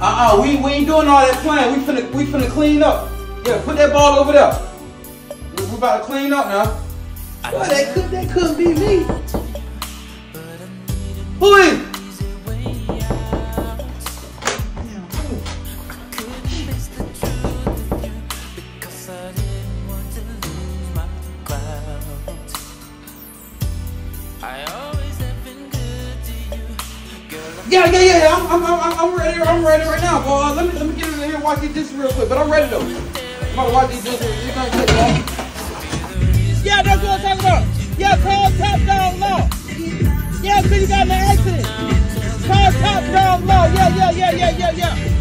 We ain't doing all that playing. We finna clean up. Yeah, put that ball over there. We about to clean up now. Boy, that couldn't be me. Who is it? Yeah. I'm ready right now, boy. Let me get in here and watch these dishes real quick. But I'm ready though. I'm about to watch these dishes. You're gonna take long. Yeah, that's what I'm talking about. Yeah, call Top Dog Law. Yeah, so you got in an accident. Call Top Dog Law. Yeah.